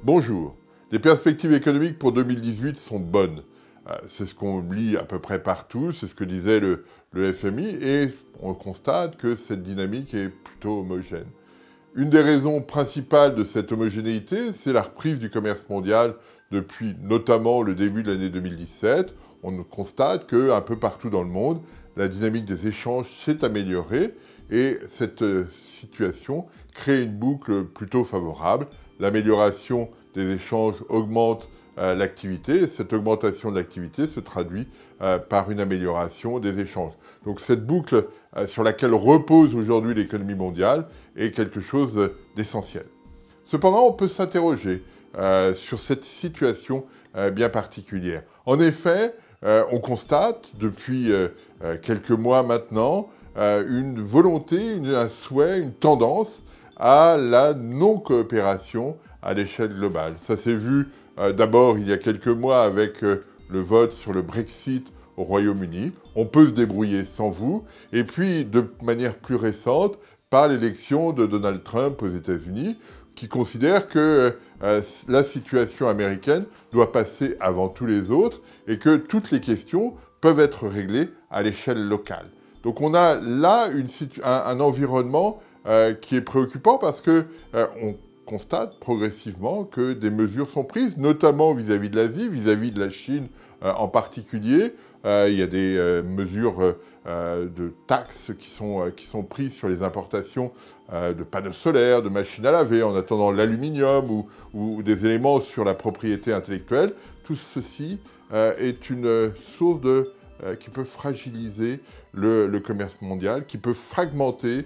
Bonjour. Les perspectives économiques pour 2018 sont bonnes. C'est ce qu'on lit à peu près partout, c'est ce que disait le FMI, et on constate que cette dynamique est plutôt homogène. Une des raisons principales de cette homogénéité, c'est la reprise du commerce mondial depuis notamment le début de l'année 2017. On constate qu'un peu partout dans le monde, la dynamique des échanges s'est améliorée et cette situation crée une boucle plutôt favorable. L'amélioration des échanges augmente l'activité et cette augmentation de l'activité se traduit par une amélioration des échanges. Donc cette boucle sur laquelle repose aujourd'hui l'économie mondiale est quelque chose d'essentiel. Cependant, on peut s'interroger sur cette situation bien particulière. En effet, on constate depuis quelques mois maintenant une volonté, un souhait, une tendance à la non-coopération à l'échelle globale. Ça s'est vu d'abord il y a quelques mois avec le vote sur le Brexit au Royaume-Uni. On peut se débrouiller sans vous. Et puis, de manière plus récente, par l'élection de Donald Trump aux États-Unis, qui considère que la situation américaine doit passer avant tous les autres et que toutes les questions peuvent être réglées à l'échelle locale. Donc on a là un environnement qui est préoccupant parce que on constate progressivement que des mesures sont prises, notamment vis-à-vis de l'Asie, vis-à-vis de la Chine en particulier. Il y a des mesures de taxes qui sont prises sur les importations de panneaux solaires, de machines à laver, en attendant l'aluminium ou des éléments sur la propriété intellectuelle. Tout ceci est une source qui peut fragiliser le commerce mondial, qui peut fragmenter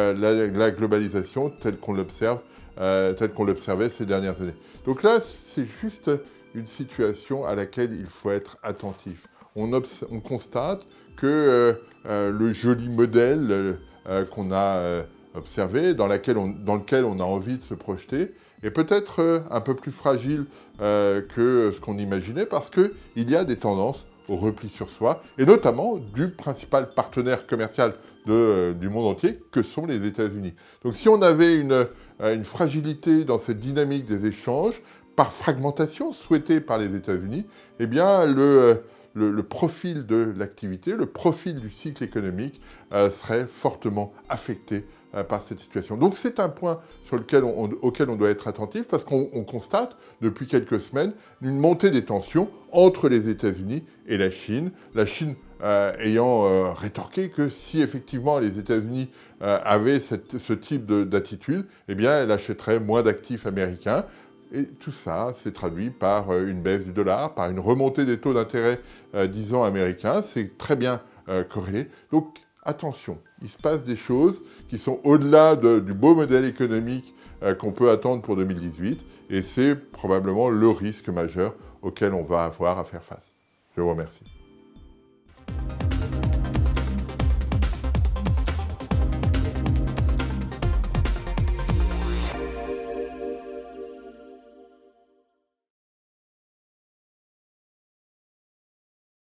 la globalisation telle qu'on l'observait ces dernières années. Donc là, c'est juste une situation à laquelle il faut être attentif. On constate que le joli modèle qu'on a observé, dans lequel on a envie de se projeter, est peut-être un peu plus fragile que ce qu'on imaginait parce qu'il y a des tendances au repli sur soi, et notamment du principal partenaire commercial du monde entier, que sont les États-Unis. Donc si on avait une fragilité dans cette dynamique des échanges, par fragmentation souhaitée par les États-Unis, eh bien le profil de l'activité, le profil du cycle économique serait fortement affecté par cette situation. Donc c'est un point auquel on doit être attentif parce qu'on constate depuis quelques semaines une montée des tensions entre les États-Unis et la Chine ayant rétorqué que si effectivement les États-Unis avaient ce type d'attitude, eh bien elle achèterait moins d'actifs américains. Et tout ça s'est traduit par une baisse du dollar, par une remontée des taux d'intérêt 10 ans américains. C'est très bien corrélé. Donc attention, il se passe des choses qui sont au-delà du beau modèle économique qu'on peut attendre pour 2018. Et c'est probablement le risque majeur auquel on va avoir à faire face. Je vous remercie.